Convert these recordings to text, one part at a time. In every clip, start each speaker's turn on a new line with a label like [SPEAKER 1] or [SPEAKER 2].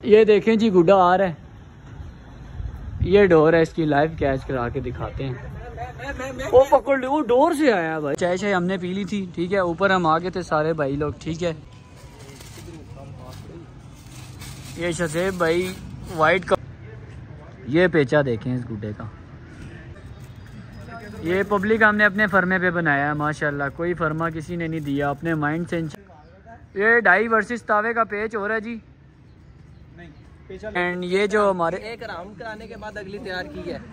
[SPEAKER 1] ये देखें जी गुड्डा आ रहा है, ये डोर है, इसकी लाइव कैच करा के दिखाते हैं। वो पकड़ लो, वो डोर से आया भाई। चाय चाय हमने पी ली थी, ठीक है। ऊपर हम आ गए थे सारे भाई लोग, ठीक है। ये शसेब भाई वाइट का, ये पेचा देखें इस गुड्डे का। ये पब्लिक हमने अपने फर्मे पे बनाया है माशाल्लाह, कोई फर्मा किसी ने नहीं दिया, अपने माइंड से। ये डाई वर्सेस तावे का पेच हो रहा है जी। एंड ये जो हमारे
[SPEAKER 2] एक राउंड कराने के बाद अगली तैयार की है।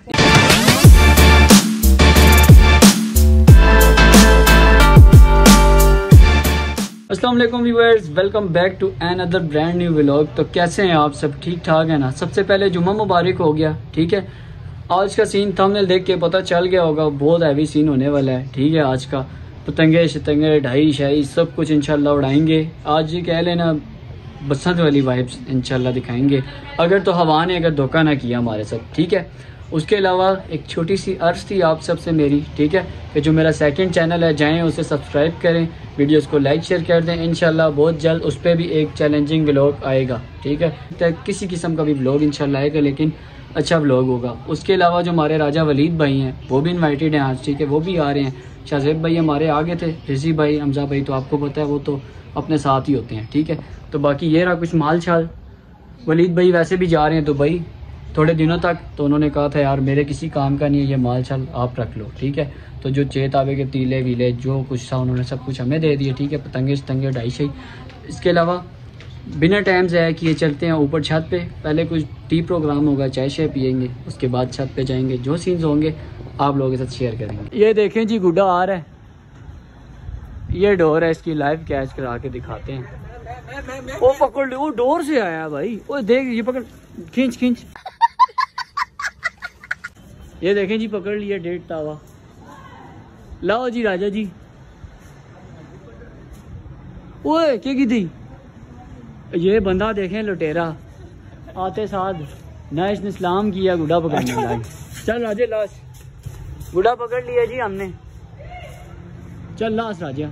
[SPEAKER 1] अस्सलाम वालेकुम viewers, welcome back to another brand new vlog. तो कैसे हैं आप सब, ठीक ठाक है ना। सबसे पहले जुम्मा मुबारक हो गया, ठीक है। आज का सीन थंबनेल देख के पता चल गया होगा, बहुत हैवी सीन होने वाला है, ठीक है। आज का पतंगे शतंगे ढाई शाही सब कुछ इंशाल्लाह उड़ाएंगे। आज ये कह लेना बसंत वाली वाइब्स इंशाल्लाह दिखाएंगे, अगर तो हवा ने अगर धोखा ना किया हमारे साथ, ठीक है। उसके अलावा एक छोटी सी अर्ज़ थी आप सबसे मेरी, ठीक है, कि जो मेरा सेकंड चैनल है जाएं उसे सब्सक्राइब करें, वीडियोस को लाइक शेयर कर दें। इंशाल्लाह बहुत जल्द उस पर भी एक चैलेंजिंग व्लॉग आएगा, ठीक है। तो किसी किस्म का भी व्लॉग इंशाल्लाह आएगा, लेकिन अच्छा व्लॉग होगा। उसके अलावा जो हमारे राजा वलीद भाई हैं वो भी इन्वाइटेड हैं आज, ठीक है, वो भी आ रहे हैं। शाहजेब भाई हमारे आगे थे, रिजी भाई, हमजा भाई तो आपको पता है वो तो अपने साथ ही होते हैं, ठीक है। तो बाकी ये रहा कुछ माल शाल। वलीद भाई वैसे भी जा रहे हैं दुबई थोड़े दिनों तक, तो उन्होंने कहा था यार मेरे किसी काम का नहीं है, ये माल शाल आप रख लो, ठीक है। तो जो चेतावे के तीले वीले जो कुछ था उन्होंने सब कुछ हमें दे दिए, ठीक है। पतंगे शतंगे ढाई शाही। इसके अलावा बिना टाइम से है कि ये चलते हैं ऊपर छत पे, पहले कुछ टी प्रोग्राम होगा, चाय शाय पियेंगे, उसके बाद छत पे जाएंगे, जो सीन्स होंगे आप लोगों के साथ शेयर करेंगे। ये देखें जी गुड्डा आ रहा है, ये डोर है, इसकी लाइव कैच करा के दिखाते हैं। वो पकड़ लो, वो डोर से आया भाई। वो देख, ये पकड़, खींच खींच। ये देखें जी पकड़ लिया डेढ़ तावा। लाओ जी राजा जी। ओए क्या की थी ये बंदा, देखें लुटेरा आते साथ ना इसने सलाम किया, गुड्डा पकड़ने लगा। चल राजा लाश, गुड्डा पकड़ लिया जी हमने, चल लाश राजा।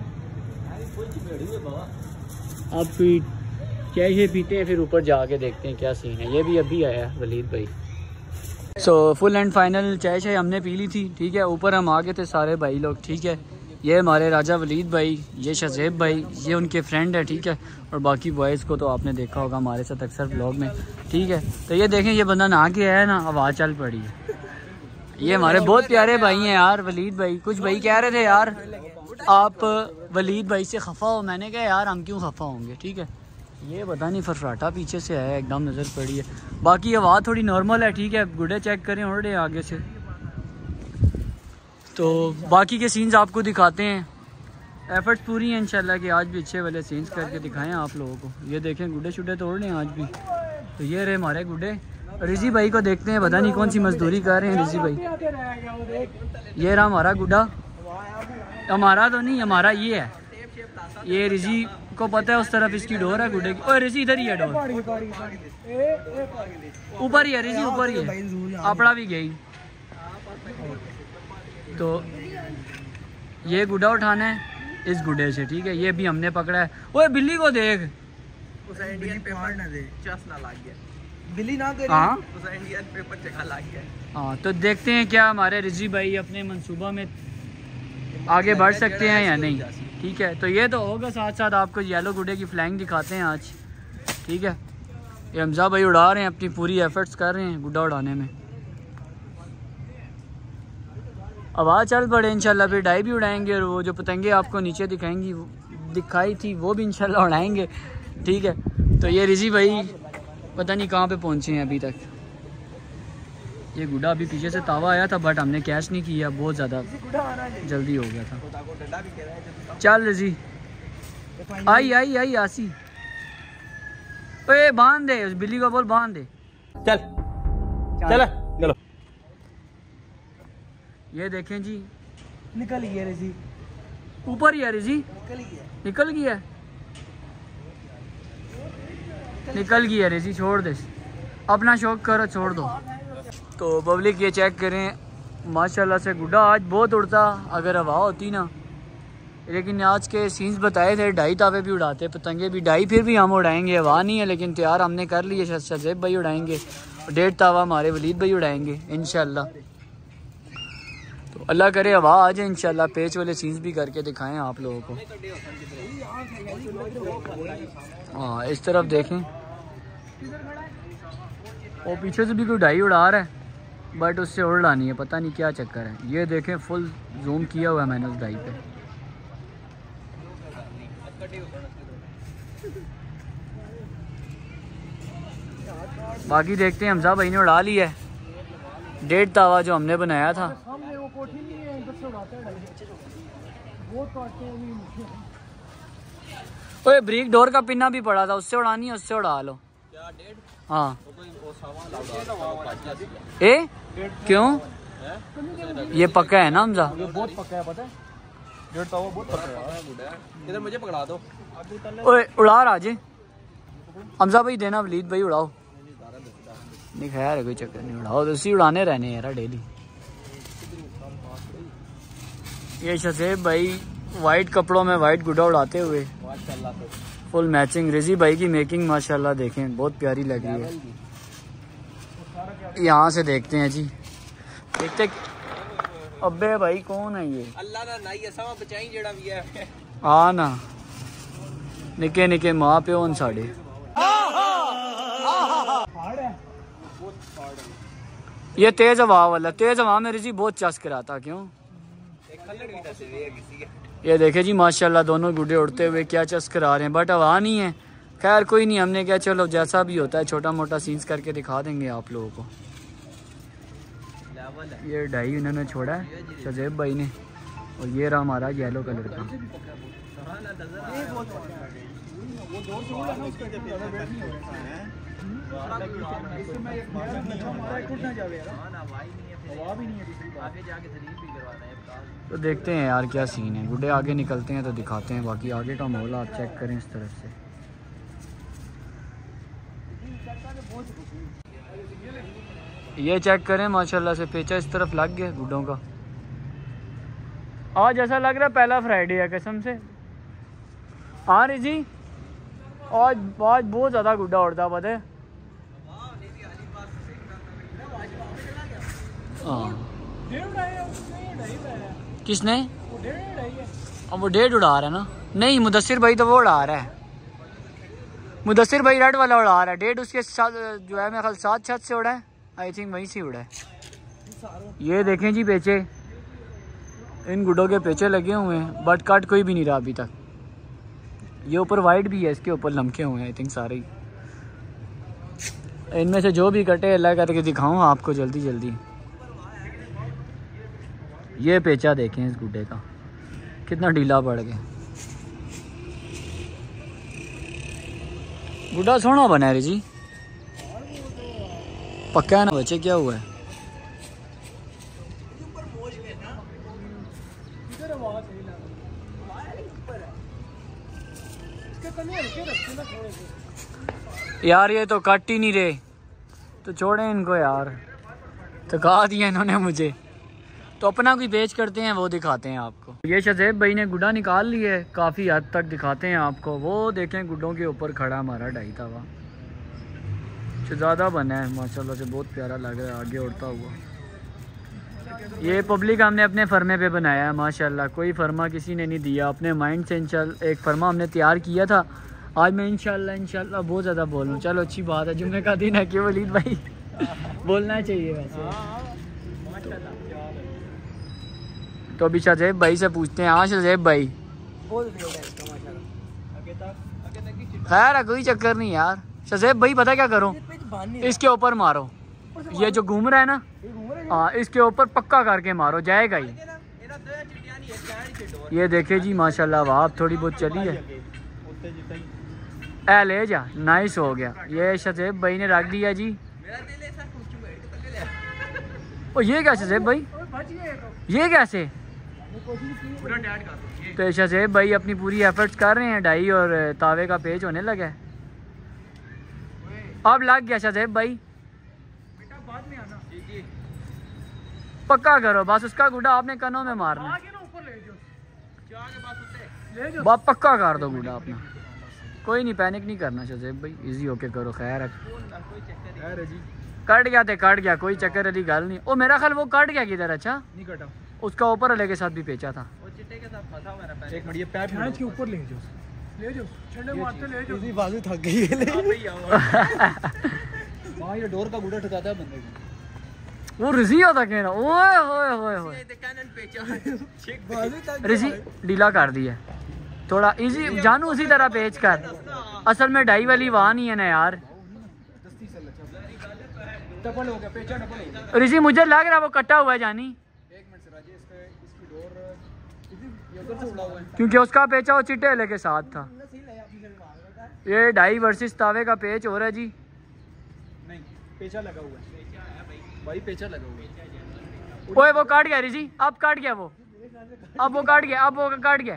[SPEAKER 1] अब कोई चाय पीते हैं, फिर ऊपर जाके देखते हैं क्या सीन है। ये भी अभी आया वलीद भाई। सो फुल एंड फाइनल चाय शाय हमने पी ली थी, ठीक है। ऊपर हम आ गए थे सारे भाई लोग, ठीक है। ये हमारे राजा वलीद भाई, ये शहजेब भाई, ये उनके फ्रेंड है, ठीक है। और बाकी बॉयज़ को तो आपने देखा होगा हमारे साथ अक्सर ब्लॉग में, ठीक है। तो ये देखें ये बंदा नहा के आया है ना, आवाज़ चल पड़ी है। ये हमारे बहुत प्यारे भाई हैं यार वलीद भाई। कुछ भाई कह रहे थे यार आप वलीद भाई से खफा हो, मैंने कहा यार हम क्यों खफा होंगे, ठीक है। ये पता नहीं फरफराटा पीछे से आया, एकदम नज़र पड़ी है। बाकी आवाज़ थोड़ी नॉर्मल है, ठीक है। गुड्डे चेक करें उड़ रहे आगे से। तो बाकी के सीन्स आपको दिखाते हैं, एफर्ट्स पूरी हैं इंशाल्लाह कि आज भी अच्छे वाले सीन्स करके दिखाएं आप लोगों को। ये देखें गुड्डे शुड्डे तोड़ रहे हैं आज भी। तो ये रहे हमारे गुड्डे। रिजी भाई को देखते हैं, पता नहीं कौन सी मजदूरी कर रहे हैं रिजी भाई। ये रहा हमारा गुड्डा, हमारा तो नहीं, हमारा ये है। ये रिजी को पता है उस तरफ इसकी डोर है गुड्डे की। ओए रिजी इधर ही है डोर, ऊपर ही है रिजी, ऊपर ही है, अपना भी गई। तो ये गुड्डा उठाना है इस गुड्डे से, ठीक है। ये भी हमने पकड़ा है। ओए बिल्ली को देख,
[SPEAKER 2] बिल्ली ना करे,
[SPEAKER 1] हाँ
[SPEAKER 2] पेपर चखा लग गया।
[SPEAKER 1] हाँ, तो देखते हैं क्या हमारे रिजी भाई अपने मंसूबा में आगे बढ़ सकते हैं या नहीं, ठीक है। तो ये तो होगा, साथ साथ आपको येलो गुड्डे की फ्लाइंग दिखाते हैं आज, ठीक है। ये हमजा भाई उड़ा रहे हैं, अपनी पूरी एफर्ट्स कर रहे हैं गुड्डा उड़ाने में। आवाज़ चल पड़े इंशाल्लाह, फिर डाई भी उड़ाएंगे, और वो जो पतंगे आपको नीचे दिखाई थी वो भी इंशाल्लाह उड़ाएंगे, ठीक है। तो ये रिजी भाई पता नहीं कहाँ पे पहुँचे हैं अभी तक। ये गुड्डा अभी पीछे से तावा आया था, बट हमने कैच नहीं किया, बहुत ज़्यादा जल्दी हो गया था। चल रिजी, आई आई आई आसी, ओए बांध दे उस बिल्ली को, बोल बांध दे।
[SPEAKER 2] चल चल चलो।
[SPEAKER 1] ये देखें जी
[SPEAKER 2] निकल गया रिजी,
[SPEAKER 1] ऊपर ही है रिजी, निकल गया रिजी, छोड़ दे, अपना शौक करो, छोड़ दो। तो पब्लिक ये चेक करें, माशाल्लाह से गुड्डा आज बहुत उड़ता, अगर हवा होती ना लेकिन आज के सीन्स बताए थे, ढाई तावे भी उड़ाते पतंगे भी, ढाई फिर भी हम उड़ाएंगे, हवा नहीं है लेकिन तैयार हमने कर लिए। शज़ेब भाई उड़ाएंगे, 1.5 तावा हमारे वलीद भाई उड़ाएंगे इंशाल्लाह। तो अल्लाह करे हवा आ जाए इंशाल्लाह, पेच वाले सीन्स भी करके दिखाएं आप लोगों को। हाँ इस तरफ देखें, वो पीछे से भी कोई ढाई उड़ा रहा है बट उससे उड़ानी है, पता नहीं क्या चक्कर है। ये देखें फुल जूम किया हुआ है मैंने उस ढाई पे। बाकी देखते हैं, हमजा भाई ने उड़ा लिया है 1.5 तावा जो हमने बनाया था। ओए ब्रिक डोर का पिन्ना भी पड़ा था, उससे उड़ानी है, उससे उड़ा लो। हाँ ए क्यों, ये पक्का है ना हमजा?
[SPEAKER 2] बहुत पक्का है, पता है 1.5 तावा बहुत पक्का है। इधर मुझे पकड़ा दो।
[SPEAKER 1] ओए उड़ा राजे, हमजा भाई देना, वलीद भाई उड़ाओ। नहीं खैर है, कोई चक्कर नहीं, उड़ाओ तो उसी उड़ाने रहने यार डेली। ये शज़ेब भाई वाइट कपड़ों में वाइट गुड्डा उड़ाते हुए, फुल मैचिंग। रिजी भाई की मेकिंग माशाल्लाह देखें बहुत प्यारी लग रही है। यहाँ से देखते हैं जी, देखते। अबे भाई कौन है ये?
[SPEAKER 2] अल्लाह ना नाई असा बचाई जेड़ा भी है।
[SPEAKER 1] हाँ ना, निके निके माँ प्यो न साढ़े। ये तेज हवा वाला, तेज हवा में रिजी बहुत चस्क रहा था। क्यों? ये देखे जी माशाल्लाह दोनों गुड्डे उड़ते हुए क्या चस्क रहा रहे हैं, बट हवा नहीं है। खैर कोई नहीं, हमने क्या, चलो जैसा भी होता है छोटा मोटा सीन्स करके दिखा देंगे आप लोगों को। ये ढाई इन्होंने छोड़ा है शज़ेब भाई ने, और ये रहा हमारा येलो कलर का। तो देखते हैं यार क्या सीन है, गुड्डे आगे निकलते हैं तो दिखाते हैं। बाकी आगे का माहौल आप चेक करें इस तरफ से। ये चेक करें माशाल्लाह से, पेचा इस तरफ लग गया गुड्डों का। आज ऐसा लग रहा है पहला फ्राइडे है कसम से। हाँ रिजी आज बहुत ज़्यादा गुड्डा उड़ता पता है। किसने? अब वो 1.5 उड़ा रहा है ना? नहीं मुदस्सिर भाई तो वो उड़ा रहा है, मुदस्सिर भाई रेड वाला उड़ा रहा है। 1.5 उसके साथ जो है मेरे ख्याल 7 छत से उड़ा है, आई थिंक वहीं से उड़ा है। ये देखें जी पेचे, इन गुड्डों के पेचे लगे हुए हैं बट कट कोई भी नहीं रहा अभी तक। ये ऊपर वाइट भी है, इसके ऊपर लमके हुए हैं आई थिंक सारे ही। इनमें से जो भी कटे अल्लाह करके दिखाऊं आपको जल्दी जल्दी। ये पेचा देखें इस गुड्डे का कितना ढीला पड़ गया। गुड्डा सोना बना है जी, पक्का है ना बच्चे? क्या हुआ है? यार ये तो कट ही नहीं रहे, तो छोड़ें इनको यार, थका दिया इन्होंने मुझे। तो अपना कोई पेच करते हैं वो दिखाते हैं आपको। ये शज़ेब भाई ने गुड्डा निकाल लिया है, काफ़ी हद तक दिखाते हैं आपको। वो देखें गुड्डों के ऊपर खड़ा हमारा 2.5 तावा ज़्यादा बना है माशाल्लाह से, बहुत प्यारा लग रहा है आगे उड़ता हुआ। ये पब्लिक हमने अपने फर्मे पे बनाया है माशाल्लाह, कोई फर्मा किसी ने नहीं दिया, अपने माइंड से इंशाल्लाह एक फर्मा हमने तैयार किया था। आज मैं इंशाल्लाह बहुत ज़्यादा बोलूँ, चलो अच्छी बात है, जुम्मे का दिन है कि वलीद भाई बोलना चाहिए वैसे। तो अभी शज़ेब भाई से पूछते हैं। हाँ शज़ेब भाई, खैर है कोई चक्कर नहीं यार। शज़ेब भाई पता क्या करो, इसके ऊपर मारो, ये जो घूम रहा है ना, हाँ इसके ऊपर पक्का करके मारो, जाएगा ही। ये देखे जी माशाल्लाह वाह थोड़ी बहुत चली है, ए ले जा, नाइस हो गया। ये शज़ेब भाई ने रख दिया जी। ओ ये क्या शज़ेब भाई, ये कैसे? तो शज़ेब भाई अपनी पूरी एफर्ट्स कर रहे हैं, 2.5 और तावे का पेज होने लगा है। अब लग गया शज़ेब भाई, पक्का करो बस, उसका गुड्डा आपने कनों में मारना। बाप पक्का कर दो गुड़ा अपना, कोई नहीं पैनिक नहीं करना शोएब भाई, इजी होके करो। खैर है कट गया थे कट गया, कोई चक्कर वाली गल नहीं। ओ मेरा ख्याल वो कट गया किधर, अच्छा
[SPEAKER 2] नहीं कटा,
[SPEAKER 1] उसका ऊपर वाले के साथ भी पेचा था।
[SPEAKER 2] एक मिनट ये पैर के ऊपर ले जाओ, छंडे मारते ले जाओ, इसी बाजू थक गई है। हां ये डोर का गुड़ा ठुकाता है बंदे को,
[SPEAKER 1] वो रिजी होता कह रहा। ओए होए होए होए रिजी ढीला कर दिया थोड़ा, इजी जानू उसी तरह पेच कर। असल में डाई वाली वहाँ नहीं है ना यार,
[SPEAKER 2] डबल हो गया पेचा, डबल हो गया।
[SPEAKER 1] रिजी मुझे लग रहा है वो कटा हुआ है जानी,
[SPEAKER 2] एक मिनट से राजे इसकी डोर ये उधर से उड़ा हुआ है,
[SPEAKER 1] क्योंकि उसका पेचा वो चिट्टे वाले के साथ था। ये डाई वर्सेस तावे का पेच हो रहा है जी।
[SPEAKER 2] नहीं पेचा लगा हुआ है भाई, पेचा लगा हुआ है।
[SPEAKER 1] ओए वो काट गया रिजी, अब काट गया वो, अब वो काट गया, अब वो काट गया।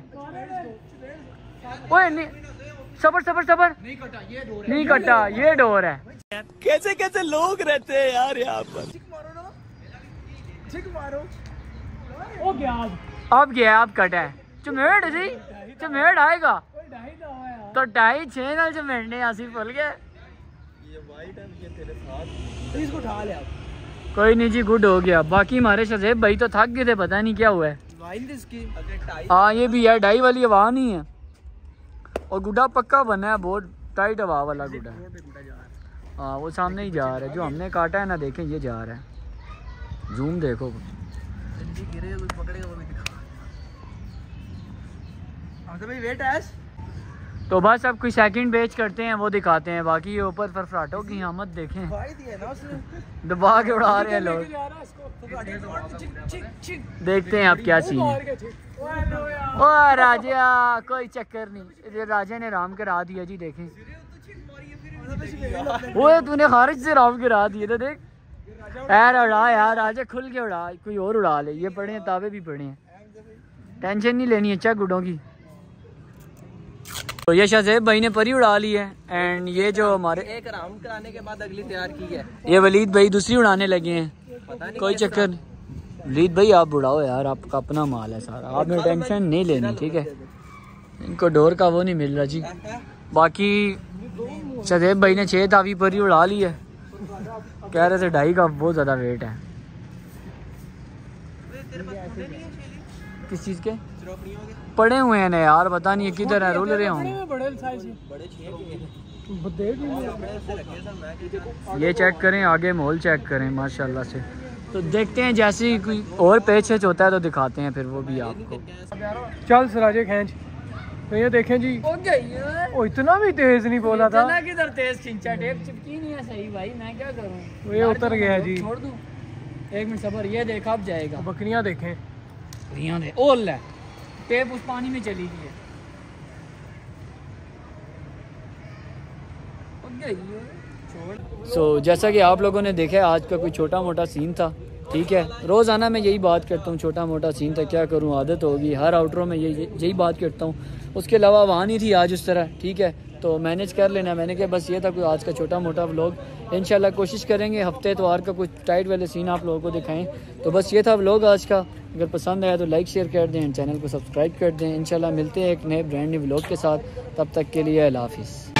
[SPEAKER 1] ओए नहीं सबर सबर सबर,
[SPEAKER 2] नहीं कटा, ये डोर है,
[SPEAKER 1] नहीं कटा, ये डोर है।
[SPEAKER 2] कैसे कैसे लोग रहते हैं यार यहाँ पर। चिक मारो ना, चिक मारो। ओ गया
[SPEAKER 1] अब गया, अब कटा है चमेड़ जी, चमेड़ आएगा तो 2.5-6 नाल चमेड़ने आसी भूल गए।
[SPEAKER 2] ये वाइट है ये तेरे साथ, इसको उठा ले आप।
[SPEAKER 1] कोई नहीं जी, गुड हो गया। बाकी हमारे शोएब भाई तो थक गए थे, पता नहीं क्या हुआ है। हाँ ये भी है, डाई वाली हवा नहीं है और गुड्डा पक्का बना है, बहुत टाइट हवा वाला गुड्डा है। हाँ वो सामने ही जा रहा है, जो हमने काटा है ना, देखें ये जा रहा है, जूम देखो। तो बस अब कोई सेकंड बेच करते हैं वो दिखाते हैं, बाकी ये ऊपर फरफराटों की आमद देखें, दबा के उड़ा रहे हैं लोग। देखते हैं अब क्या सीन है। ओ राजा कोई चक्कर नहीं, राजा ने राम करा दिया जी। देखें वो तूने खारिज से राम गिरा दिए तो देख यार, उड़ा यार राजा, खुल के उड़ा, कोई और उड़ा ले। ये पड़े हैं तावे भी पड़े हैं, टेंशन नहीं लेनी अच्छा गुडों की। तो ये शोएब भाई ने परी उड़ा ली है, एंड ये जो हमारे
[SPEAKER 2] एक राउंड कराने के बाद अगली तैयार की है,
[SPEAKER 1] ये वलीद भाई दूसरी उड़ाने लगे हैं। कोई चक्कर नहीं वलीद भाई, आप उड़ाओ यार, आपका अपना माल है सारा, आपने टेंशन नहीं लेनी, ठीक है। इनको डोर का वो नहीं मिल रहा जी। बाकी शोएब भाई ने 6 तावी परी उड़ा ली है, कह रहे थे 2.5 का बहुत ज़्यादा वेट है। किस चीज़ के पड़े हुए हैं ना यार, पता नहीं किधर है, रुल रहे होंगे। ये चेक करें, आगे मॉल चेक करें माशाल्लाह से। तो देखते हैं जैसे ही कोई और पेच होता है तो दिखाते हैं फिर वो भी आपको।
[SPEAKER 2] चल सराजे खींच। तो ये देखें जी, ओ इतना भी तेज नहीं बोला था,
[SPEAKER 1] इतना किधर तेज खींचा, टेप चिपकी नहीं है सही भाई, मैं क्या करूं।
[SPEAKER 2] ये उतर गया जी,
[SPEAKER 1] छोड़ दूं, एक मिनट सबर, ये देखा अब जाएगा।
[SPEAKER 2] बकरियां देखें,
[SPEAKER 1] बकरियां दे, ओ ले टेप उस पानी में चली गई है। सो जैसा कि आप लोगों ने देखा, आज का कोई छोटा मोटा सीन था, ठीक है। रोज़ाना मैं यही बात करता हूँ, छोटा मोटा सीन था, क्या करूँ, आदत होगी, हर आउटरो में यही बात करता हूँ। उसके अलावा वहाँ नहीं थी आज उस तरह, ठीक है, तो मैनेज कर लेना। मैंने कहा बस ये था कोई आज का छोटा मोटा व्लॉग। इंशाल्लाह कोशिश करेंगे हफ्ते इतवार का कुछ टाइट वाले सीन आप लोगों को दिखाएं। तो बस ये था व्लॉग आज का। अगर पसंद आया तो लाइक शेयर कर दें, चैनल को सब्सक्राइब कर दें। इंशाल्लाह मिलते हैं एक नए ब्रांड न्यू व्लॉग के साथ, तब तक के लिए अल्लाह हाफिज़।